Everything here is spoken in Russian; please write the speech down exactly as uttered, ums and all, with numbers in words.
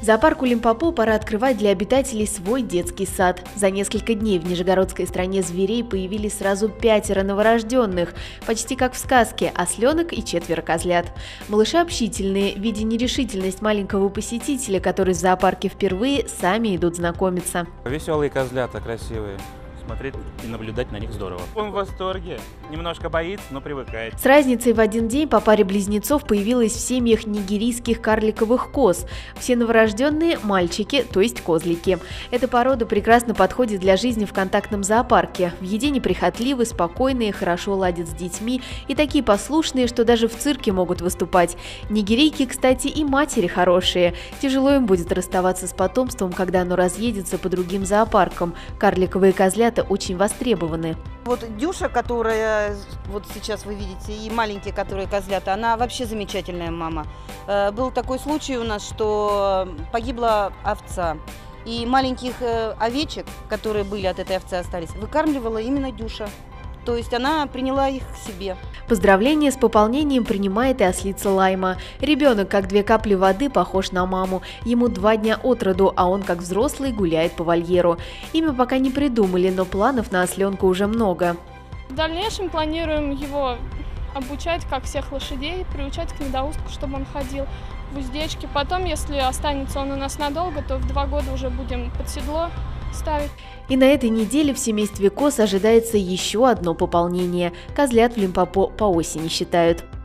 Зоопарку Лимпопо пора открывать для обитателей свой детский сад. За несколько дней в Нижегородской стране зверей появились сразу пятеро новорожденных, почти как в сказке, осленок и четверо козлят. Малыши общительные, видя нерешительность маленького посетителя, который в зоопарке впервые, сами идут знакомиться. Веселые козлята, красивые. Смотреть и наблюдать на них здорово. Он в восторге. Немножко боится, но привыкает. С разницей в один день по паре близнецов появилась в семьях нигерийских карликовых коз. Все новорожденные – мальчики, то есть козлики. Эта порода прекрасно подходит для жизни в контактном зоопарке. В еде неприхотливы, спокойные, хорошо ладят с детьми и такие послушные, что даже в цирке могут выступать. Нигерийки, кстати, и матери хорошие. Тяжело им будет расставаться с потомством, когда оно разъедется по другим зоопаркам. Карликовые козлята очень востребованы. Вот Дюша, которая вот сейчас вы видите, и маленькие, которые козлята, она вообще замечательная мама. Э, был такой случай у нас, что погибла овца. И маленьких э, овечек, которые были от этой овцы остались, выкармливала именно Дюша. То есть она приняла их к себе. Поздравления с пополнением принимает и ослица Лайма. Ребенок, как две капли воды, похож на маму. Ему два дня от роду, а он, как взрослый, гуляет по вольеру. Имя пока не придумали, но планов на осленка уже много. В дальнейшем планируем его обучать, как всех лошадей, приучать к недоустку, чтобы он ходил в уздечке. Потом, если останется он у нас надолго, то в два года уже будем под седло ставить. И на этой неделе в семействе коз ожидается еще одно пополнение. Козлят в Лимпопо по осени считают.